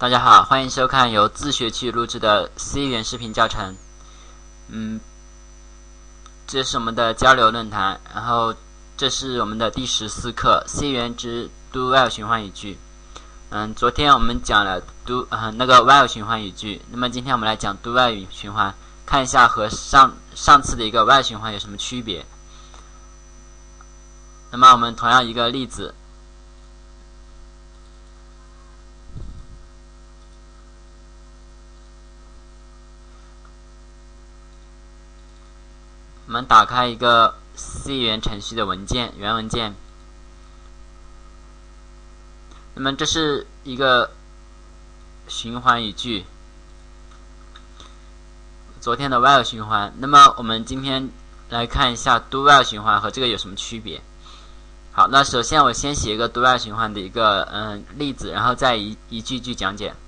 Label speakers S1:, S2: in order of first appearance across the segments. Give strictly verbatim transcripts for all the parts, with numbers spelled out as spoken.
S1: 大家好，欢迎收看由自学区录制的 C 语言视频教程。嗯，这是我们的交流论坛，然后这是我们的第十四课 C 语言之 do while 循环语句。嗯，昨天我们讲了 do 呃那个 while 循环语句，那么今天我们来讲 do while 循环，看一下和上上次的一个 while 循环有什么区别。那么我们同样一个例子。我们打开一个 C 语言程序的文件，原文件。那么这是一个循环语句，昨天的 while 循环。那么我们今天来看一下 do while 循环和这个有什么区别。好，那首先我先写一个 do while 循环的一个嗯例子，然后再一一句句讲解。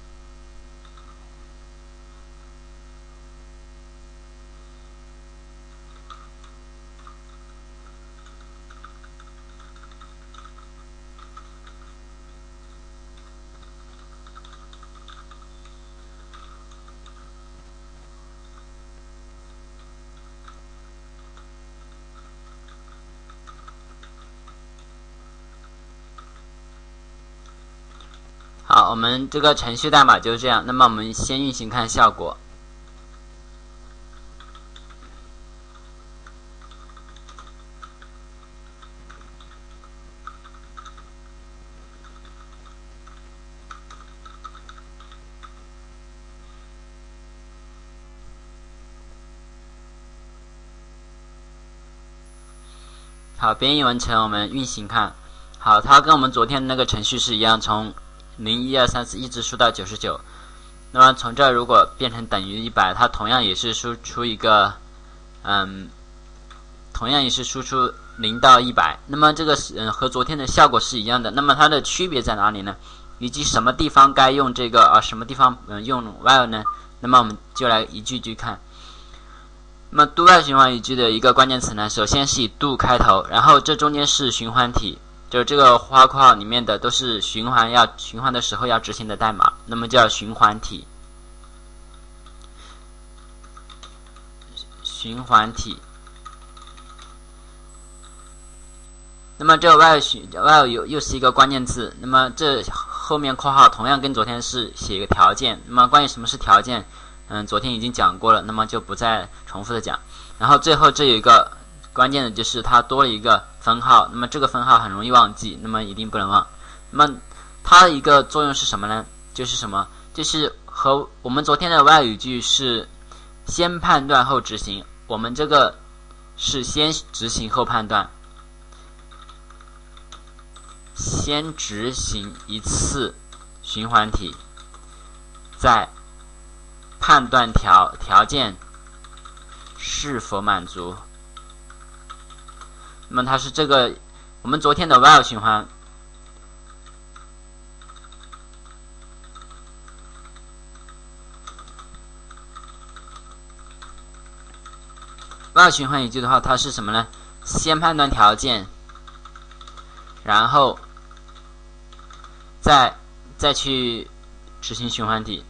S1: 好，我们这个程序代码就是这样。那么我们先运行看效果。好，编译完成，我们运行看。好，它跟我们昨天那个程序是一样，从零一二三四一直输到九十九。那么从这儿如果变成等于一百，它同样也是输出一个，嗯，同样也是输出零到一百。那么这个嗯和昨天的效果是一样的。那么它的区别在哪里呢？以及什么地方该用这个啊，什么地方嗯用 while 呢？那么我们就来一句句看。那么 do while 循环语句的一个关键词呢，首先是以 do 开头，然后这中间是循环体。就是这个花括号里面的都是循环要循环的时候要执行的代码，那么叫循环体。循环体。那么这个 while 循 while 又又是一个关键字，那么这后面括号同样跟昨天是写一个条件。那么关于什么是条件，嗯，昨天已经讲过了，那么就不再重复的讲。然后最后这有一个关键的就是它多了一个分号，那么这个分号很容易忘记，那么一定不能忘。那么它的一个作用是什么呢？就是什么？就是和我们昨天的 while 语句是先判断后执行，我们这个是先执行后判断，先执行一次循环体，再判断条条件是否满足。那么它是这个我们昨天的 while 循环， while 循环语句的话，它是什么呢？先判断条件，然后再再去执行循环体。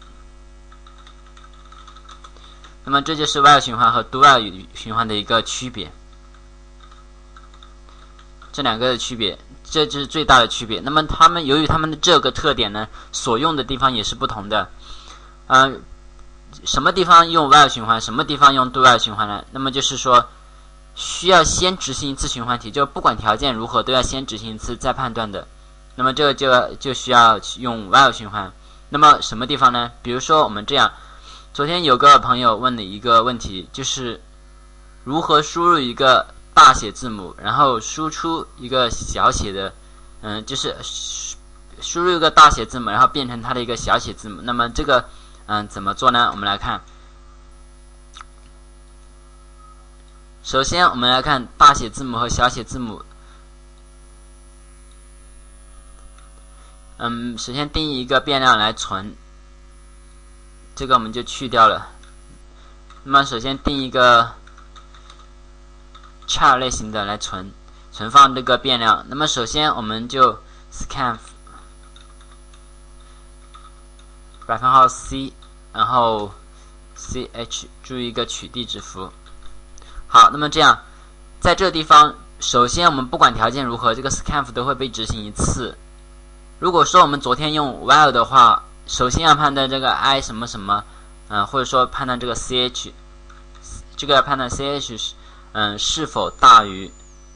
S1: 那么这就是 while 循环和 do while 循环的一个区别。这两个的区别，这就是最大的区别。那么他们由于他们的这个特点呢，所用的地方也是不同的。嗯、呃，什么地方用 while 循环，什么地方用 do while 循环呢？那么就是说，需要先执行一次循环体，就不管条件如何都要先执行一次再判断的。那么这个就就需要用 while 循环。那么什么地方呢？比如说我们这样，昨天有个朋友问的一个问题，就是如何输入一个大写字母，然后输出一个小写的，嗯，就是输入一个大写字母，然后变成它的一个小写字母。那么这个，嗯，怎么做呢？我们来看。首先，我们来看大写字母和小写字母。嗯，首先定义一个变量来存，这个我们就去掉了。那么首先定一个char 类型的来存存放这个变量。那么首先我们就 scanf 百分号 c， 然后 ch， 注意一个取缔值符。好，那么这样，在这个地方，首先我们不管条件如何，这个 scanf 都会被执行一次。如果说我们昨天用 while 的话，首先要判断这个 i 什么什么，嗯、呃，或者说判断这个 ch， 这个要判断 ch 是嗯、呃、是否大于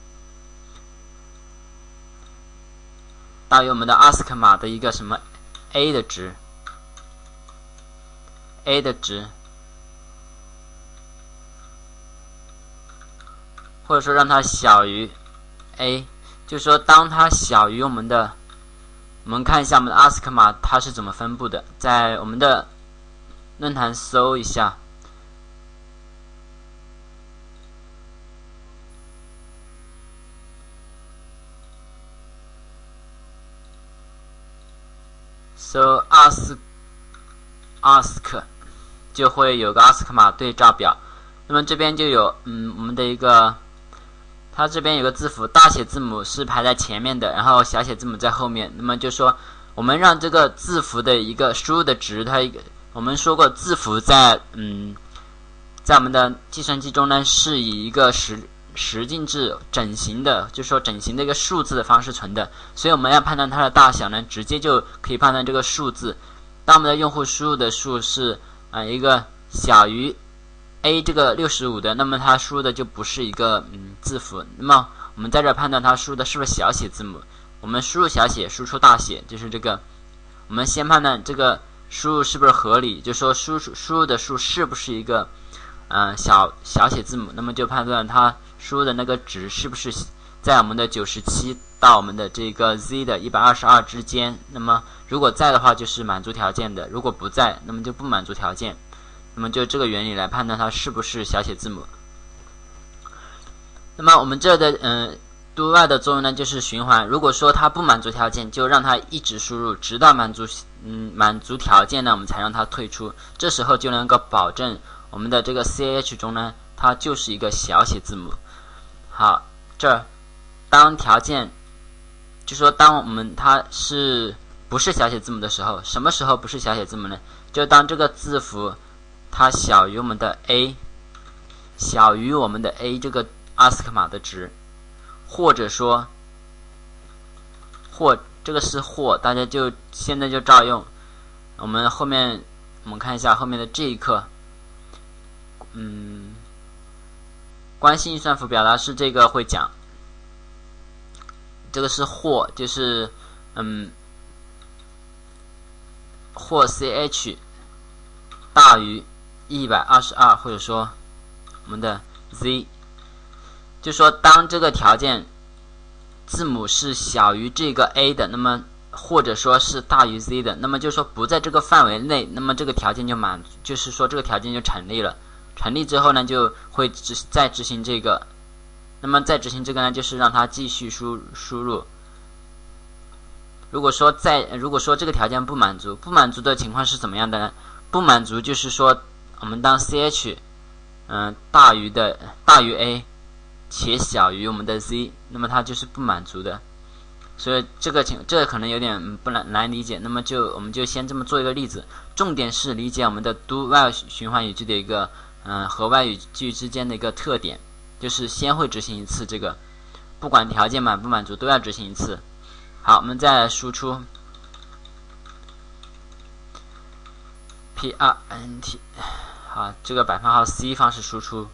S1: 大于我们的 ask 码的一个什么 a 的值 ，a 的值。或者说让它小于 a， 就是说当它小于我们的，我们看一下我们的 ask 码它是怎么分布的，在我们的论坛搜一下，搜 ask ask 就会有个 ask 码对照表，那么这边就有嗯我们的一个。它这边有个字符，大写字母是排在前面的，然后小写字母在后面。那么就说，我们让这个字符的一个输入的值，它一个我们说过，字符在嗯，在我们的计算机中呢，是以一个十十进制整形的，就是说整形的一个数字的方式存的。所以我们要判断它的大小呢，直接就可以判断这个数字。当我们的用户输入的数是啊、呃、一个小于a 这个六十五的，那么它输入的就不是一个嗯字符。那么我们在这判断它输入的是不是小写字母。我们输入小写，输出大写，就是这个。我们先判断这个输入是不是合理，就说输出输入的数是不是一个嗯、呃、小小写字母。那么就判断它输入的那个值是不是在我们的九十七到我们的这个 z 的一百二十二之间。那么如果在的话，就是满足条件的；如果不在，那么就不满足条件。那么就这个原理来判断它是不是小写字母。那么我们这的嗯 do while 的作用呢，就是循环。如果说它不满足条件，就让它一直输入，直到满足嗯满足条件呢，我们才让它退出。这时候就能够保证我们的这个 ch 中呢，它就是一个小写字母。好，这儿当条件就说当我们它是不是小写字母的时候，什么时候不是小写字母呢？就当这个字符它小于我们的 a， 小于我们的 a 这个 ask 码的值，或者说或这个是或，大家就现在就照用。我们后面我们看一下后面的这一课，嗯，关系运算符表达式这个会讲，这个是或，就是嗯或 ch 大于一百二十二，或者说我们的 z， 就说当这个条件字母是小于这个 a 的，那么或者说是大于 z 的，那么就说不在这个范围内，那么这个条件就满，就是说这个条件就成立了。成立之后呢，就会执再执行这个，那么再执行这个呢，就是让它继续输输入。如果说在如果说这个条件不满足，不满足的情况是怎么样的呢？不满足就是说，我们当 ch 嗯、呃、大于的大于 a 且小于我们的 z， 那么它就是不满足的。所以这个情这个可能有点不难难理解，那么就我们就先这么做一个例子。重点是理解我们的 do while 循环语句的一个嗯、呃、和外语句之间的一个特点，就是先会执行一次这个，不管条件满不满足都要执行一次。好，我们再来输出 print， 好，这个百分号 c 方式输出，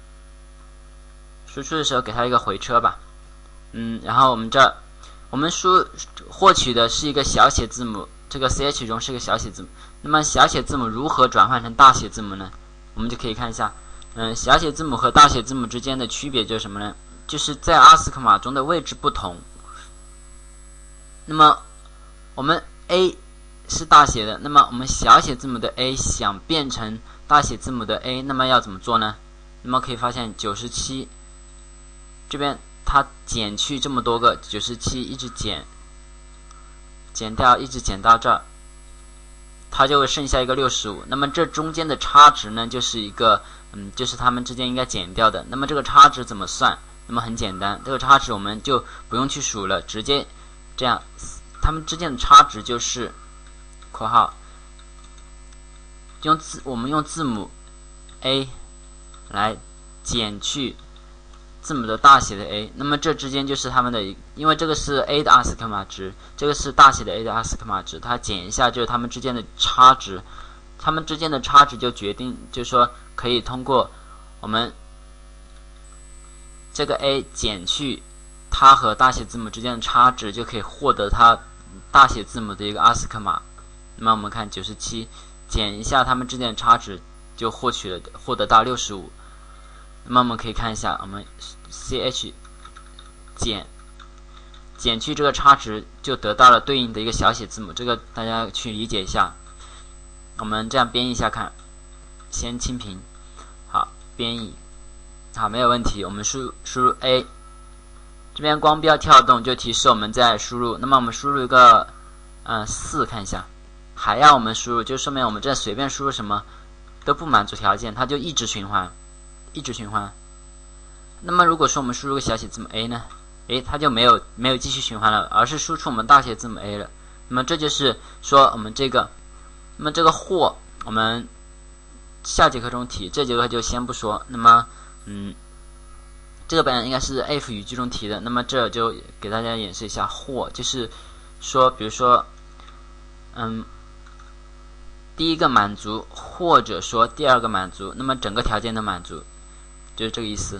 S1: 输出的时候给它一个回车吧，嗯，然后我们这儿我们输获取的是一个小写字母，这个 ch 中是一个小写字母。那么小写字母如何转换成大写字母呢？我们就可以看一下，嗯，小写字母和大写字母之间的区别就是什么呢？就是在 ask 码中的位置不同。那么我们 a 是大写的，那么我们小写字母的 a 想变成大写字母的 a， 那么要怎么做呢？那么可以发现九十七这边它减去这么多个九十七，一直减减掉，一直减到这儿，它就会剩下一个六十五。那么这中间的差值呢，就是一个嗯，就是它们之间应该减掉的。那么这个差值怎么算？那么很简单，这个差值我们就不用去数了，直接这样，它们之间的差值就是括号用字我们用字母 A 来减去字母的大写的 a， 那么这之间就是它们的，因为这个是 a 的阿斯科玛值，这个是大写的 A 的阿斯科玛值，它减一下就是它们之间的差值，它们之间的差值就决定，就是说可以通过我们这个 a 减去它和大写字母之间的差值，就可以获得它大写字母的一个阿斯科玛。那么我们看九十七减一下它们之间的差值，就获取了获得到六十五。那么我们可以看一下，我们 ch 减减去这个差值，就得到了对应的一个小写字母，这个大家去理解一下。我们这样编译一下看，先清屏，好，编译，好，没有问题。我们输输入 a， 这边光标跳动就提示我们在输入。那么我们输入一个嗯四，看一下，还要我们输入，就说明我们这随便输入什么都不满足条件，它就一直循环。一直循环。那么如果说我们输入个小写字母 a 呢，诶，它就没有没有继续循环了，而是输出我们大写字母 a 了。那么这就是说我们这个，那么这个或我们下节课中提，这节课就先不说。那么嗯，这个本来应该是 if 语句中提的，那么这就给大家演示一下或，就是说比如说嗯。第一个满足，或者说第二个满足，那么整个条件都满足，就是这个意思。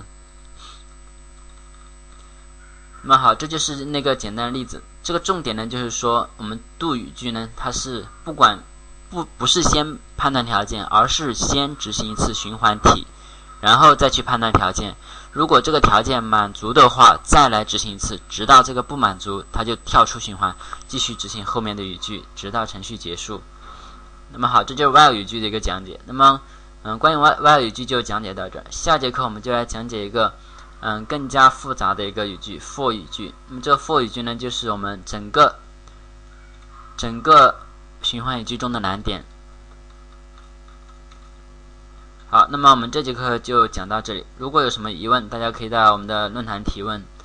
S1: 那么好，这就是那个简单的例子。这个重点呢，就是说我们 do 语句呢，它是不管不不是先判断条件，而是先执行一次循环题，然后再去判断条件。如果这个条件满足的话，再来执行一次，直到这个不满足，它就跳出循环，继续执行后面的语句，直到程序结束。那么好，这就是 while 语句的一个讲解。那么，嗯，关于 while 语句就讲解到这儿。下节课我们就来讲解一个，嗯，更加复杂的一个语句 for 语句。那么这个 for 语句呢，就是我们整个整个循环语句中的难点。好，那么我们这节课就讲到这里。如果有什么疑问，大家可以在我们的论坛提问。